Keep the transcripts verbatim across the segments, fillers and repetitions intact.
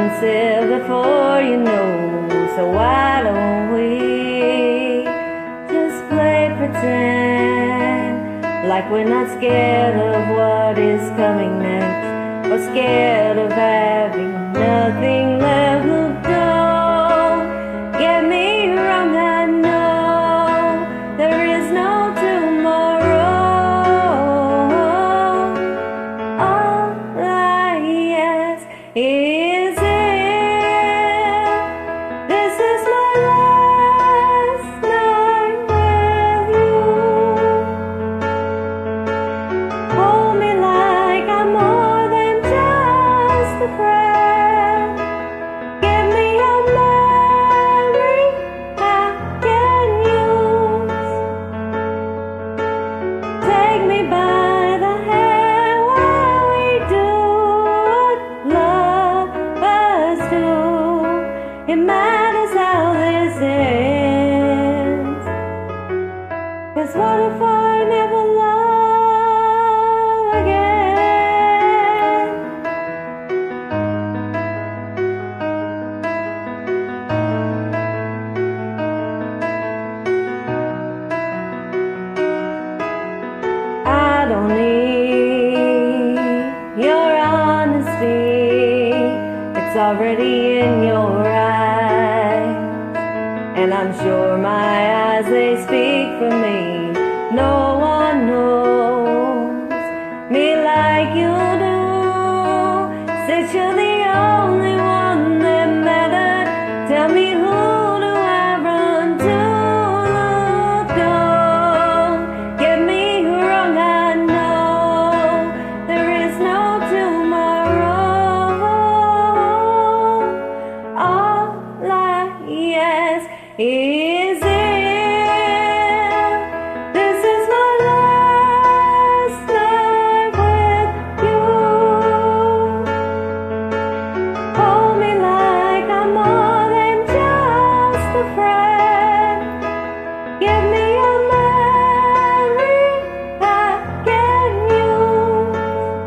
sail before you know. So why don't we just play pretend, like we're not scared of what is coming next, or scared of having nothing left. Look, don't get me wrong, I know there is no tomorrow. All I ask is it. This is my last night with you. Hold me like I'm more than just a friend. Give me a memory I can use. Take me by the hand while we do what lovers do. It matters how this ends. 'Cause what if I never love again? I don't need your honesty, it's already in your eyes. And I'm sure my eyes, they speak for me. No one knows me like you do. Since you're the only one that mattered, tell me, who do I run to? Look, don't get me wrong, I know there is no tomorrow. All I ask is it. This is my last night with you. Hold me like I'm more than just a friend. Give me a memory I can use.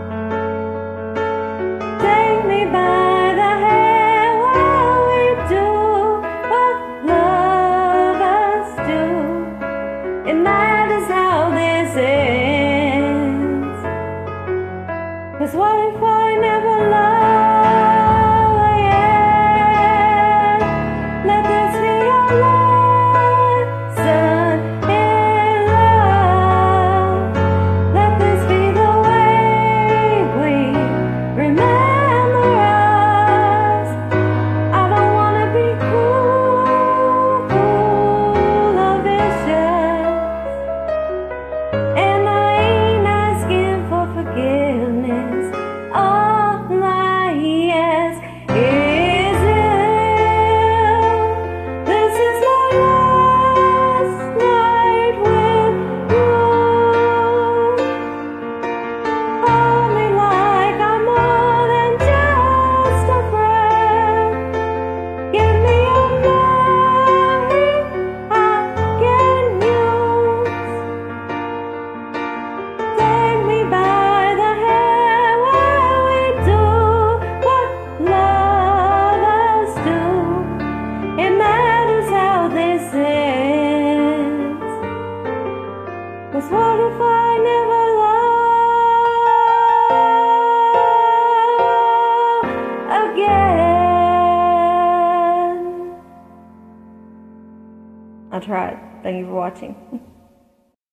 Take me by the hand while we do what lovers do. It matters how this ends. 'Cause what if I never love again? Let this be our lesson in love. Let this be the way we remember us. I don't wanna be cruel or vicious, and I ain't asking for forgiveness. All I ask is you. This is my last night with you. Hold me like I'm more than just a friend. Give me a memory I can use. Take me by the hand while we do what lovers do. It matters how this ends. 'Cause what if I never love again? I tried. Thank you for watching.